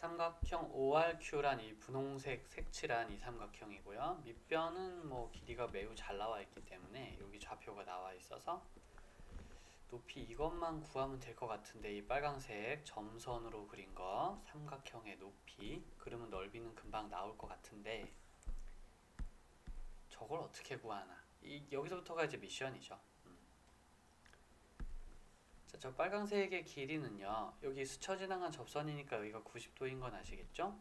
삼각형 ORQ란 이 분홍색 색칠한 이 삼각형이고요. 밑변은 뭐 길이가 매우 잘 나와 있기 때문에 여기 좌표가 나와 있어서 높이 이것만 구하면 될 것 같은데, 이 빨강색 점선으로 그린 거 삼각형의 높이, 그러면 넓이는 금방 나올 것 같은데 저걸 어떻게 구하나? 여기서부터가 이제 미션이죠. 자, 저 빨강색의 길이는요, 여기 스쳐 지나간 접선이니까 여기가 90도인 건 아시겠죠?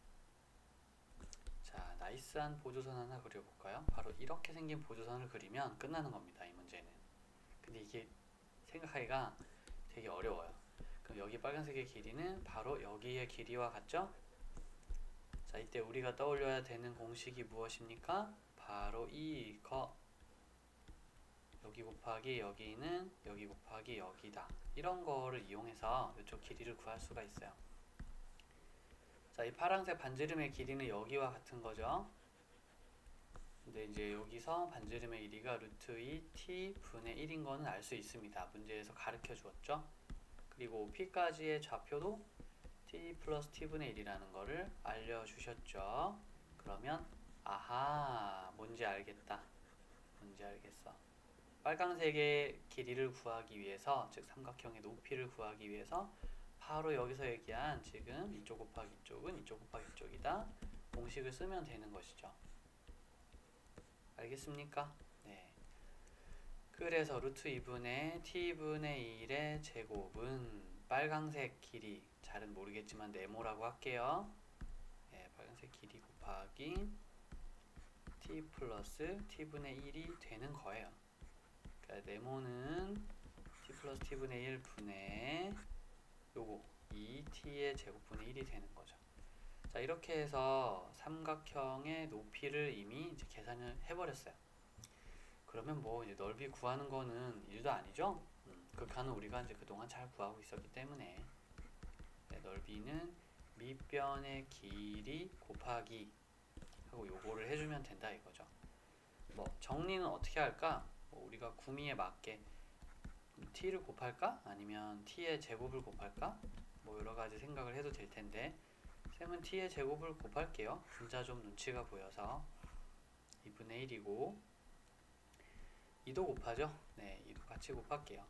자, 나이스한 보조선 하나 그려볼까요? 바로 이렇게 생긴 보조선을 그리면 끝나는 겁니다, 이 문제는. 근데 이게 생각하기가 되게 어려워요. 그럼 여기 빨간색의 길이는 바로 여기의 길이와 같죠? 자, 이때 우리가 떠올려야 되는 공식이 무엇입니까? 바로 이거, 여기 곱하기 여기는 여기 곱하기 여기다, 이런 거를 이용해서 이쪽 길이를 구할 수가 있어요. 자, 이 파란색 반지름의 길이는 여기와 같은 거죠. 근데 이제 여기서 반지름의 길이가 루트 2 t 분의 1인 거는 알 수 있습니다. 문제에서 가르쳐 주었죠. 그리고 p까지의 좌표도 t 플러스 t분의 1이라는 거를 알려주셨죠. 그러면 아하, 뭔지 알겠다. 뭔지 알겠어. 빨강색의 길이를 구하기 위해서, 즉 삼각형의 높이를 구하기 위해서 바로 여기서 얘기한 지금 이쪽 곱하기 이쪽은 이쪽 곱하기 이쪽이다 공식을 쓰면 되는 것이죠. 알겠습니까? 네. 그래서 루트 2분의 t분의 1의 제곱은 빨강색 길이, 잘은 모르겠지만 네모라고 할게요. 네, 빨간색 길이 곱하기 t 플러스 t분의 1이 되는 거예요. 그러니까 네모는 t 플러스 t분의 1 분의 요거 2t의 제곱분의 1이 되는 거죠. 자, 이렇게 해서 삼각형의 높이를 이미 이제 계산을 해버렸어요. 그러면 뭐 이제 넓이 구하는 거는 일도 아니죠. 극한은 우리가 이제 그동안 잘 구하고 있었기 때문에, 네, 넓이는 밑변의 길이 곱하기 하고 요거를 해주면 된다 이거죠. 뭐 정리는 어떻게 할까? 뭐 우리가 구미에 맞게 t를 곱할까? 아니면 t의 제곱을 곱할까? 뭐 여러가지 생각을 해도 될 텐데, 쌤은 t의 제곱을 곱할게요. 분자 좀 눈치가 보여서. 2분의 1이고 2도 곱하죠? 네, 2도 같이 곱할게요.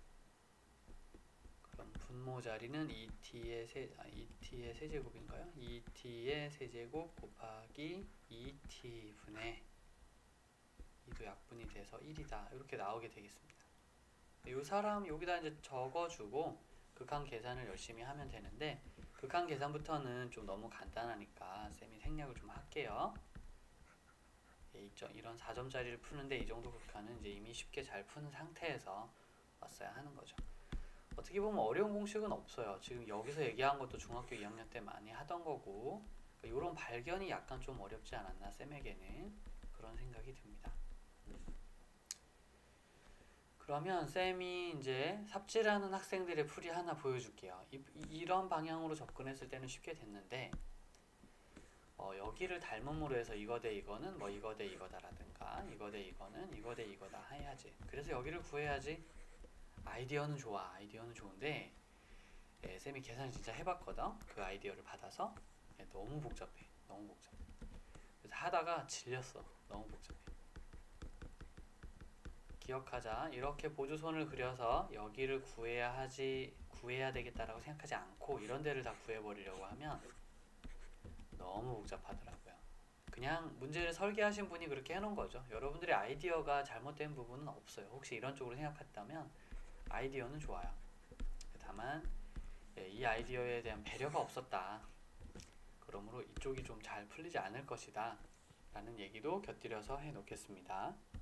그럼 분모 자리는 2t의 세제곱인가요? 2t의 세제곱 곱하기 2t분의 2도 약분이 돼서 1이다, 이렇게 나오게 되겠습니다. 이 사람 여기다 이제 적어주고 극한 계산을 열심히 하면 되는데, 극한 계산부터는 좀 너무 간단하니까 쌤이 생략을 좀 할게요. 이런 4점짜리를 푸는데 이 정도 극한은 이제 이미 쉽게 잘 푸는 상태에서 왔어야 하는 거죠. 어떻게 보면 어려운 공식은 없어요. 지금 여기서 얘기한 것도 중학교 2학년 때 많이 하던 거고, 그러니까 이런 발견이 약간 좀 어렵지 않았나 쌤에게는, 그런 생각이 듭니다. 그러면 쌤이 이제 삽질하는 학생들의 풀이 하나 보여줄게요. 이런 방향으로 접근했을 때는 쉽게 됐는데, 여기를 닮음으로 해서 이거 대 이거는 뭐 이거 대 이거다라든가, 이거 대 이거는 이거 대 이거다 해야지. 그래서 여기를 구해야지. 아이디어는 좋아. 아이디어는 좋은데, 예, 쌤이 계산을 진짜 해봤거든. 그 아이디어를 받아서. 예, 너무 복잡해. 너무 복잡해. 그래서 하다가 질렸어. 너무 복잡해. 기억하자. 이렇게 보조선을 그려서 여기를 구해야 되겠다라고 생각하지 않고 이런 데를 다 구해버리려고 하면 너무 복잡하더라고요. 그냥 문제를 설계하신 분이 그렇게 해놓은 거죠. 여러분들의 아이디어가 잘못된 부분은 없어요. 혹시 이런 쪽으로 생각했다면 아이디어는 좋아요. 다만 이 아이디어에 대한 배려가 없었다. 그러므로 이쪽이 좀 잘 풀리지 않을 것이다 라는 얘기도 곁들여서 해놓겠습니다.